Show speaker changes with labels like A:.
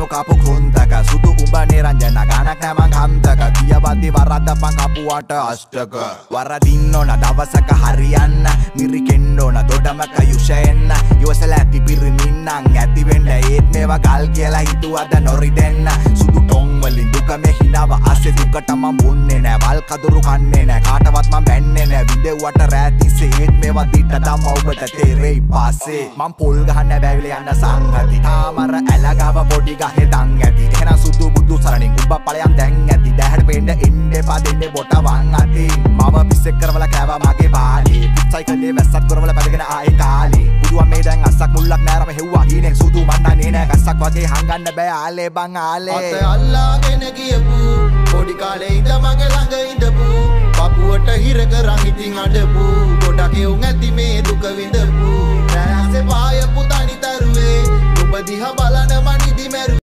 A: කුණු කපු කුන්තක සුදු උඹ නිරංජන ගණක් නෑ මං කන්තක කියවද්දි වරද්දපන් කපුවට අෂ්ටක වරදින්න ඕන දවසක හරියන්න මිරිකෙන්න ඕන දොඩමක යුෂයෙන්න ඉවසලා ඇති පිරිමින්නම් ඇති වෙන්න ඒත් මේවා ගල් කියලා හිතුවද නොරිදෙන්න සුදු ටොං වලින් දුක මේ හිනව අස්සේ දුකට මම බොන්නේ නෑ වල් කදුරු කන්නේ නෑ කාටවත් මම බැන්නේ නෑ විදෙව්වට රැතිසේ ඒත් මේවා දිට දම ඔබට තේරෙයි පස්සේ මම පොල් ගහන්න බැවිල යන්න සංගති තාමර ඇලගව පොඩි ගහේ දන් ඇති එහෙනම් සුදු බුදු සරණින් උඹ ඵලයන් දැන් ඇති දැහැට පෙන්න එන්න එපා දෙන්නේ බොට වන් අති මම පිස්සෙක් කරවල කෑවා මගේ බාලේ පිච්චයි කලේ වැස්සක් කරවල පැදගෙන ආයේ කාලේ බුදුවා මේ දැන් අස්සක් මුල්ලක් නෑරම හෙව්වා හීනෙක් සුදු මන්නන්නේ නෑ ගස්සක් වගේ හංගන්න බෑ ආලේ බං ආලේ
B: අත අල්ලාගෙන ගියපු පොඩි කාලේ ඉඳ මගේ ළඟ ඉඳපු පපුවට හිර කරන් ඉතින් අඩපු ගොඩක් එවුන් ඇති මේ දුක විඳපු රැසේ පායපු තනි තරුවේ ඔබ දිහා බලන මනිදි මැරු